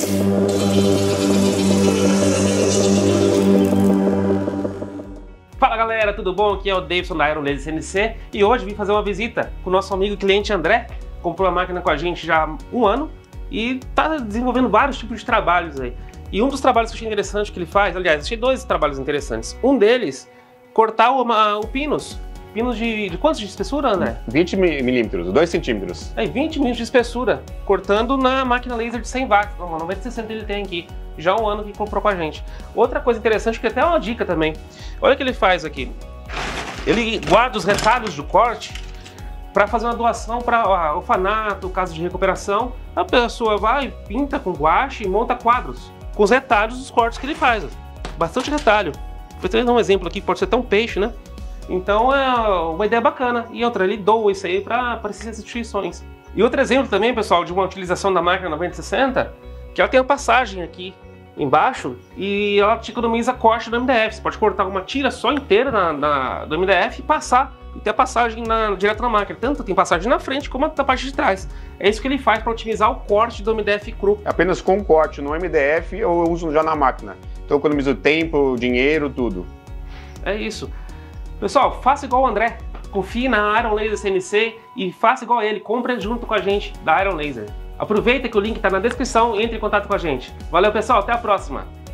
Fala galera, tudo bom? Aqui é o Davidson da Iron Laser CNC e hoje vim fazer uma visita com o nosso amigo e cliente André. Comprou a máquina com a gente já há um ano e está desenvolvendo vários tipos de trabalhos aí. E um dos trabalhos que eu achei interessante que ele faz, aliás, achei dois trabalhos interessantes. Um deles, cortar o pinos. Pinos de quantos de espessura, André? 20 milímetros, 2 centímetros. 20 milímetros de espessura, cortando na máquina laser de 100 watts. Uma 9060 ele tem aqui, já há um ano que comprou com a gente. Outra coisa interessante, que até é uma dica também. Olha o que ele faz aqui. Ele guarda os retalhos do corte para fazer uma doação para orfanato, casa de recuperação. A pessoa vai, pinta com guache e monta quadros com os retalhos dos cortes que ele faz. Bastante retalho. Vou dar um exemplo aqui, pode ser até um peixe, né? Então é uma ideia bacana. E outra, ele doa isso aí para essas instituições. E outro exemplo também, pessoal, de uma utilização da máquina 9060, que ela tem a passagem aqui embaixo e ela te economiza corte do MDF. Você pode cortar uma tira só inteira do MDF e passar, e ter a passagem direto na máquina. Tanto tem passagem na frente como na parte de trás. É isso que ele faz para otimizar o corte do MDF cru. Apenas com corte no MDF eu uso já na máquina. Então eu economizo tempo, dinheiro, tudo. É isso. Pessoal, faça igual o André. Confie na Iron Laser CNC e faça igual a ele. Compre junto com a gente da Iron Laser. Aproveita que o link está na descrição e entre em contato com a gente. Valeu, pessoal. Até a próxima.